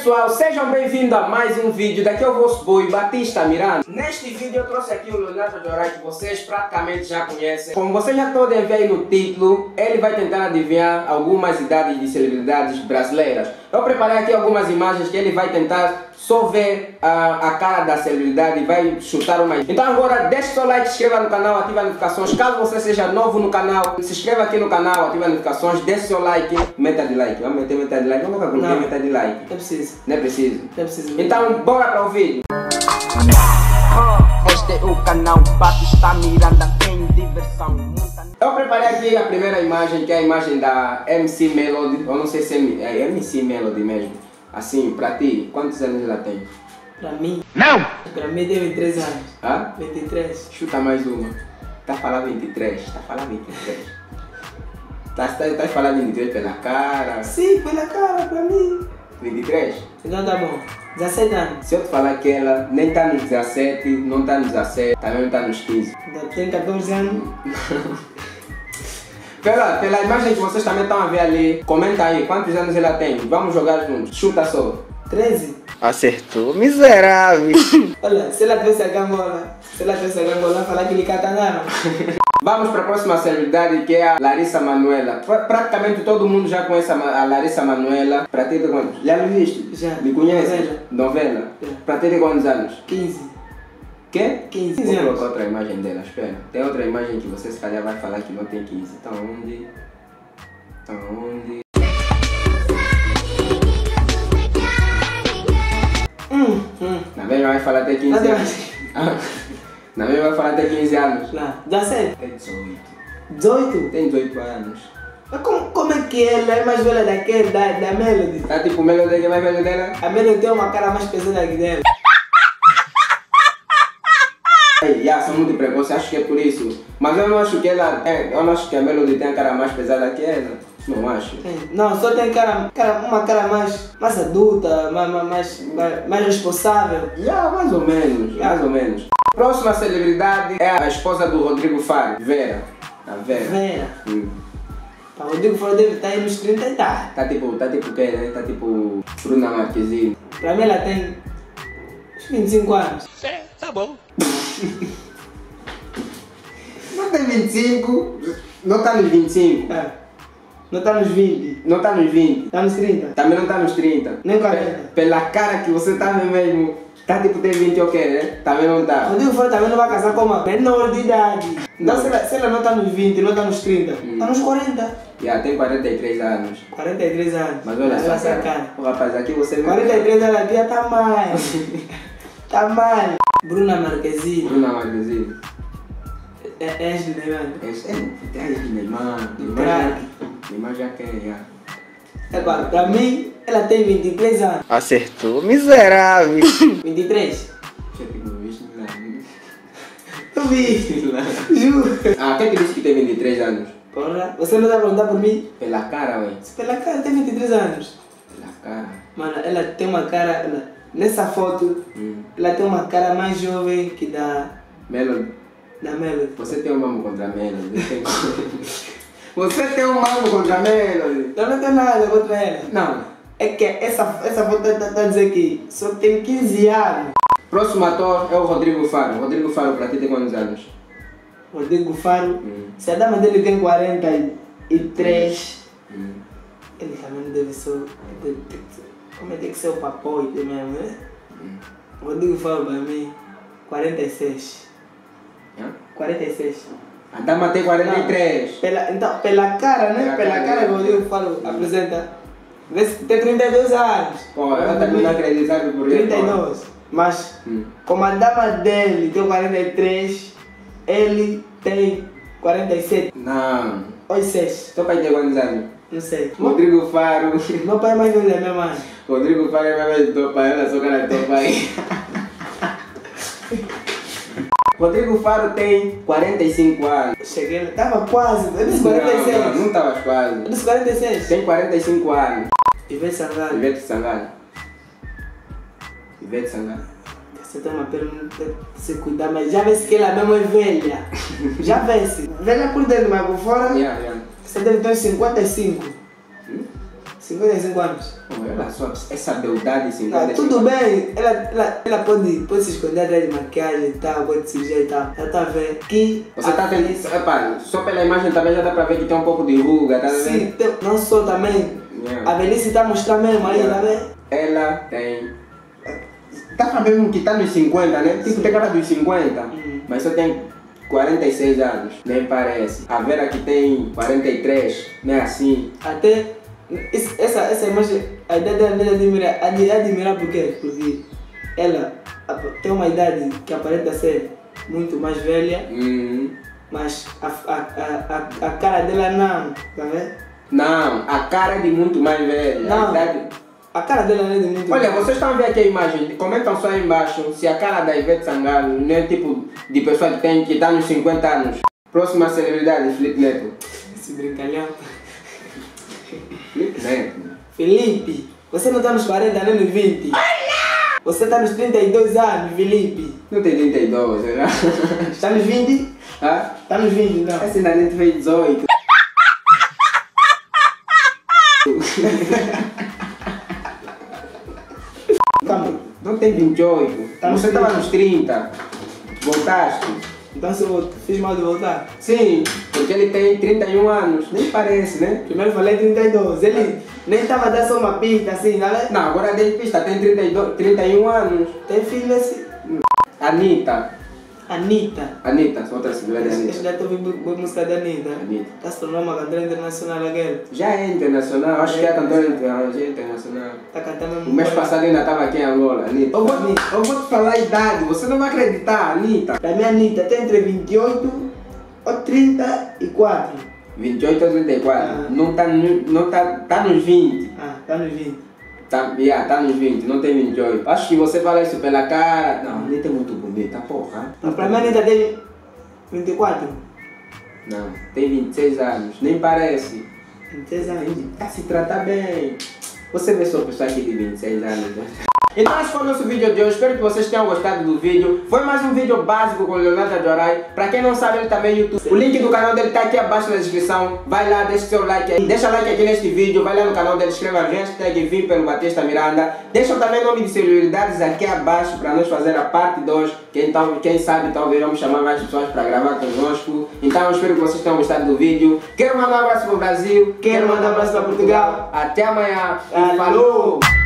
pessoal, sejam bem-vindos a mais um vídeo. Daqui é o vosso boy Batista Miranda. Neste vídeo eu trouxe aqui o Leonardo Dorai, que vocês praticamente já conhecem. Como vocês já podem ver aí no título, ele vai tentar adivinhar algumas idades de celebridades brasileiras. Eu preparei aqui algumas imagens que ele vai tentar só ver a cara da celebridade e vai chutar uma. Então agora deixe seu like, se inscreva no canal, ative as notificações. Caso você seja novo no canal, se inscreva aqui no canal, ative as notificações, deixe seu like, meta de like. Vamos meter metade de like, vamos colocar metade de like. Não é preciso. Não é preciso? Não é preciso. Então bora para o vídeo. Este é o canal Batista Miranda, tem diversão. Eu preparei aqui a primeira imagem, que é a imagem da MC Melody. Eu não sei se é MC Melody mesmo. Assim, pra ti, quantos anos ela tem? Pra mim? Não! Pra mim tem 23 anos. Hã? 23. Chuta mais uma. Tá falando 23? Tá falando 23. Tá falando 23 pela cara? Sim, pela cara, pra mim. 23? Então tá bom. 17 anos. Se eu te falar que ela nem tá nos 17, não tá nos 17, também não tá nos 15. Ainda tem 14 anos. Pela imagem que vocês também estão a ver ali, comenta aí quantos anos ela tem. Vamos jogar juntos. Chuta só. 13. Acertou, miserável. Olha, se ela trouxe a gangola, falar que ele cata não. Vamos para a próxima celebridade, que é a Larissa Manoela. Praticamente todo mundo já conhece a Larissa Manoela. Para ti de quantos? Já me viste? Já. Me conhece? Novela? Para ti de quantos anos? 15. Quê? 15 Vou anos. colocar outra imagem dela, espera. Tem outra imagem que você se calhar vai falar que não tem 15. Então onde? Na mesma vai falar até 15 anos. Na mesma vai falar até 15 anos. Não, 17. Tem 18. 18? Tem 18 anos. Mas como é que ela é mais velha daquele, da Melody? Tá tipo o Melody que é mais velho dela? A Melody tem uma cara mais pesada que dela. São muito precoce, acho que é por isso. Mas eu não acho que ela eu não acho que a Melody tem a cara mais pesada que ela. Não acho. Não, só tem uma cara mais adulta, mais responsável. Mais ou menos, mais ou menos. Próxima celebridade é a esposa do Rodrigo Faro, Vera. A Vera. Vera. O Rodrigo Faro deve estar aí nos 30 e tá. Tá tipo o quê, né? Tá tipo Bruna Marquezine. Pra mim ela tem uns 25 anos. Tá bom. Não tem 25, não tá nos 25. Não tá nos 20. Não tá nos 20. Tá nos 30. Também não tá nos 30. Nem 40. Pela cara que você tá mesmo, tá tipo tem 20 ou quê, né? Também não tá. O Rodrigo Faro também não vai casar com uma menor de idade. Então se ela não tá nos 20, não tá nos 30, tá nos 40. Tem 43 anos. 43 anos. Mas olha só, essa cara. Ô, rapaz, aqui você... 43 anos aqui tá mal. Tá mal. Bruna Marquezine. Bruna Marquezine. É de Neymar. É de Neymar. Neymar já quer, já. Pra mim, ela tem 23 anos. Acertou, miserável. 23? Já tipo, visto lá. Tu vi? Juro. Quem te disse que tem 23 anos? Porra, você não tá perguntando por mim? Pela cara, ué. Pela cara, tem 23 anos. Pela cara. Mano, ela tem uma cara... Nessa foto, ela tem uma cara mais jovem que da Melody. Melody. Você tem um mambo contra a Melody. Você tem um mambo contra a Melody. Eu não tenho nada contra ela. Não. É que essa foto tá a dizer que só tem 15 anos. Próximo ator é o Rodrigo Faro. Rodrigo Faro, pra ti tem quantos anos? Rodrigo Faro, se a dama dele tem 43, ele também deve ser... Como é que tem que ser o papoite mesmo, né? Rodrigo Faro pra mim, 46. 46. A dama tem 43. Então, pela cara, né? Pela cara que o Rodrigo Faro apresenta, tem 32 anos. Pô, eu também não acreditava por isso. 32. Mas, como a dama dele tem 43, ele tem 47. Não. Ou 6. Teu pai tem quantos anos? Não sei. Rodrigo Faro. Meu pai é mais velho da minha mãe. Rodrigo Faro é mais velho do teu pai, olha só cara do teu pai. Rodrigo Faro tem 45 anos. Cheguei, tava quase, eu disse 46. Não estavas quase. Eu disse 46. Tem 45 anos. Ivete Sangalo. Ivete Sangalo. Ivete Sangalo. Você tem uma pergunta, tem que se cuidar, mas já vê-se que ela mesmo é velha. Já vê-se. Velha por dentro, mas por fora, você deve ter uns 55. 55 anos. Olha só, essa beldade 55. Tudo bem, ela pode se esconder atrás de maquiagem e tal, pode se sujar e tal. Ela tá vendo que. Você tá tendo. Epa, só pela imagem também já dá pra ver que tem um pouco de ruga, tá vendo? Sim, não só também. Yeah. A velhice tá mostrando mesmo aí, tá vendo? Ela tem. Tá pra ver que tá nos 50, né? Tipo, tem cara dos 50, mas só tem 46 anos, nem parece. A Vera que tem 43, não é assim? Até essa imagem, a idade dela é admirar por quê? Porque ela tem uma idade que aparenta ser muito mais velha, mas a cara dela não, tá vendo? Não, a cara é de muito mais velha. Não, a cara dela não é de muito Olha, velha. vocês estão a ver aqui a imagem, comentam só aí embaixo se a cara da Ivete Sangalo não é tipo de pessoa que tá nos 50 anos. Próxima celebridade, Felipe Neto. Esse brincalhão. Felipe Neto. Felipe, você não tá nos 40 nem nos 20. Você tá nos 32 anos, Felipe. Não tem 32, né? Está nos 20? Hã? Tá nos 20 então. Esse ainda nem fez 18. Calma. Não tem 28. Tá nos Você estava nos 30. Voltaste? Então se eu fiz mal de voltar. Sim, porque ele tem 31 anos. Nem parece, né? Primeiro falei 32. Ele nem tava dando só uma pista assim, tá vendo? Não, agora dei pista, tem 31 anos. Tem filho esse. Anitta. Anitta. Outra celebridade é Esse Anitta. já tô ouvindo música da Anitta. Anitta. Tá se tornando uma cantora internacional aquela. Já é internacional, acho que é a cantora internacional. Tá cantando O mês passado ainda estava aqui em Angola, Anitta. Eu vou te falar a idade, você não vai acreditar, Anitta. Pra mim, Anitta tem entre 28 ou 34. 28 ou 34, tá nos 20. Tá nos 20. Tá nos 20, não tem 28. Acho que você fala isso pela cara. Não, Anitta é muito bonita, porra. Mas pra mim, Anitta tem 24. Não, tem 26 anos, nem parece. 26 anos. Tá se tratar bem. Você vê só pessoa aqui de 26 anos. Então esse foi o nosso vídeo de hoje, espero que vocês tenham gostado do vídeo. Foi mais um vídeo básico com o Leonardo Ajorai. Pra quem não sabe, ele também é YouTube. O link do canal dele tá aqui abaixo na descrição. Vai lá, deixa seu like aí. Deixa like aqui neste vídeo, vai lá no canal dele, escreva a hashtag Vim pelo Batista Miranda. Deixa também o nome de celebridades aqui abaixo pra nós fazer a parte 2. Quem sabe talvez vamos chamar mais pessoas pra gravar conosco. Então espero que vocês tenham gostado do vídeo. Quero mandar um abraço pro Brasil. Quero mandar um abraço pra Portugal. Até amanhã. Falou!